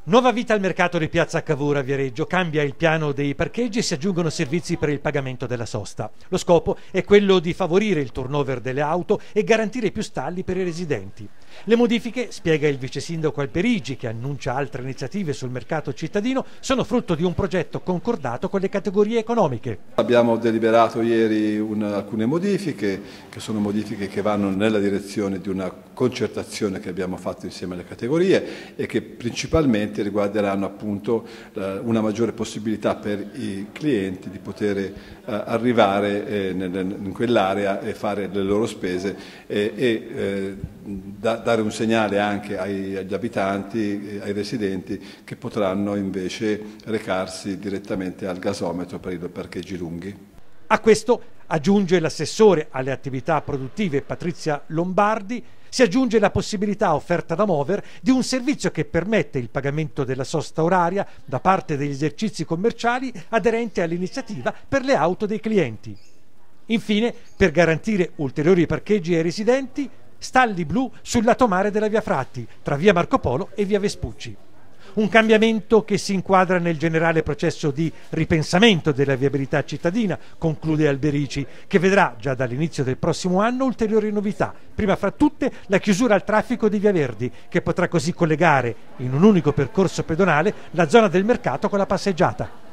Nuova vita al mercato di Piazza Cavour a Viareggio, cambia il piano dei parcheggi e si aggiungono servizi per il pagamento della sosta. Lo scopo è quello di favorire il turnover delle auto e garantire più stalli per i residenti. Le modifiche, spiega il vice sindaco Alperigi, che annuncia altre iniziative sul mercato cittadino, sono frutto di un progetto concordato con le categorie economiche. Abbiamo deliberato ieri alcune modifiche, che sono modifiche che vanno nella direzione di una concertazione che abbiamo fatto insieme alle categorie e che principalmente riguarderanno appunto una maggiore possibilità per i clienti di poter arrivare in quell'area e fare le loro spese e dare un segnale anche agli abitanti, ai residenti, che potranno invece recarsi direttamente al gasometro per i parcheggi lunghi. A questo aggiunge l'assessore alle attività produttive Patrizia Lombardi, si aggiunge la possibilità offerta da Mover di un servizio che permette il pagamento della sosta oraria da parte degli esercizi commerciali aderenti all'iniziativa per le auto dei clienti. Infine, per garantire ulteriori parcheggi ai residenti, stalli blu sul lato mare della via Fratti, tra via Marco Polo e via Vespucci. Un cambiamento che si inquadra nel generale processo di ripensamento della viabilità cittadina, conclude Alberici, che vedrà già dall'inizio del prossimo anno ulteriori novità, prima fra tutte la chiusura al traffico di Via Verdi, che potrà così collegare in un unico percorso pedonale la zona del mercato con la passeggiata.